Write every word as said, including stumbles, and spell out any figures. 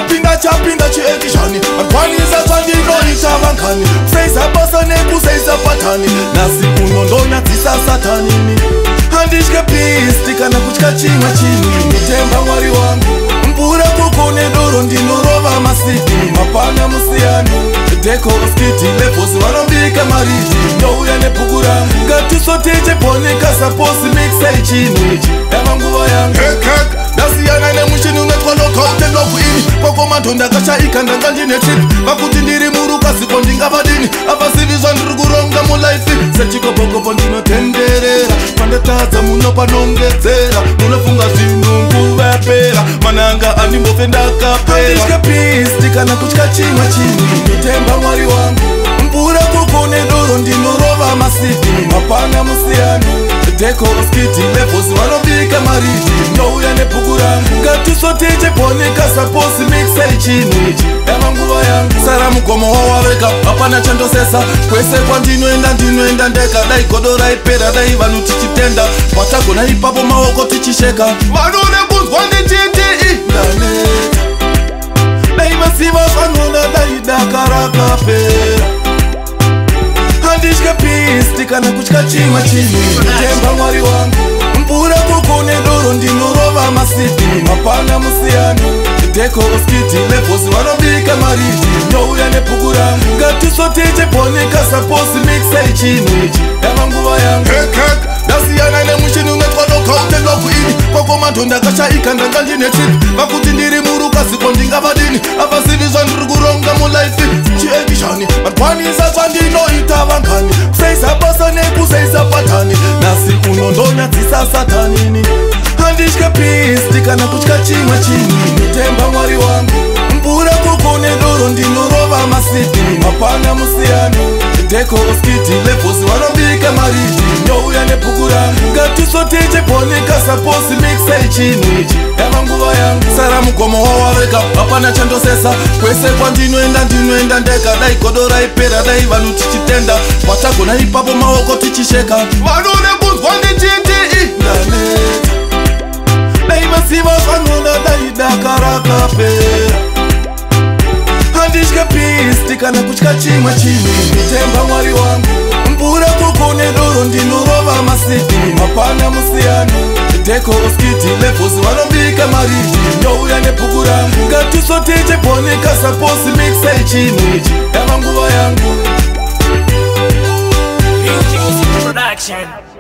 chapinda chapinda chiekishani akwanisa zvandinoita vankani kusaisa basa nekusaisa patani nasi unondonyadzisa satanini handitye pisti kana kutya chimwe chinhu nditemba mwari wangu mvura koko nedoro ndinorova masiki mapana musiyano deko uskiti leposi vanobika mariti ndouya nebhuku rangu ngatisoteche poneka saposi mixai chinhu ichi yava nguva yangu ndasiyana nemushini unetwanokautenoku ini pakomanto ndakashaika ndanga ndine trip vakuti ndiri murukaziko ndingavadini avasivi zvandiri kuronga mulaifi sechikopokopo ndinotenderera pandatadza muno panongedzera munofunga zvinhu nguva yapera mananga andimbofe ndakapera handitye pisti kana kutya chimwe chinhu nditemba mwari wangu mvura koko nedoro ndinorova masiki mapana musiyano deko uskiti leposi vanobika mariti ndouya nebhuku rangu ngatisoteche poneka saposi mixai chinhu ichi yava nguva yangu sara mugomo wawaveka hapana chandosesa kwese kwandinoenda ndinoenda ndeka dai godo raipera dai vanhu tichitenda patagona ipapo maoko tichisheka vanone kunzwa ndichiti ndaneta dai masiva vanona dai daka rakapera handitye pisti kana kutya chimwe chinhu nditemba mwari wangu mvura koko nedoro ndinorova masiki mapana musiyano deko uskiti leposi vanobika mariti ndouya nebhuku rangu ngatisoteche poneka saposi mixai chinhu ichi yava nguva yangu ndasiyana nemushini unetwanokautenoku ini pakomanto ndakashaika ndanga ndine trip vakuti ndiri murukaziko ndingavadini avasivi zvandiri kuronga mulaifi chiekishani vakwanisa zvandinoita vankani kusaisa basa nekusaisa patani nasi unondonyadzisa satanini handitye pisti kana kutya chimwe chinhu nditemba mwari wangu mvura koko nedoro ndinorova masiki mapana musiyano deko uskiti leposi vanobika mariti ndouya nebhuku rangu ngatisoteche poneka saposi mixai chinhu ichi yava nguva yangu sara mugomo wawaveka hapana chandosesa kwese kwandinoenda ndinoenda ndeka dai godo raipera dai vanhu tichitenda patagona ipapo maoko tichisheka vanone kunzwa ndichiti ndaneta dai masiva vanona dai daka rakapera handitye pisti kana kutya chimwe chinhu nditemba mwari wangu mvura koko nedoro ndinorova masiki mapana musiyano deko uskiti leposi vanobika mariti ndouya nebhuku rangu ngatisoteche poneka saposi mixai chinhu ichi yava nguva yangu. Music Production.